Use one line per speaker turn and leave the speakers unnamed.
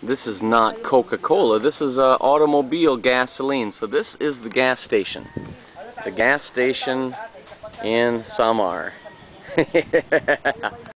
This is not Coca-Cola. This is automobile gasoline. So this is the gas station. The gas station in Samar.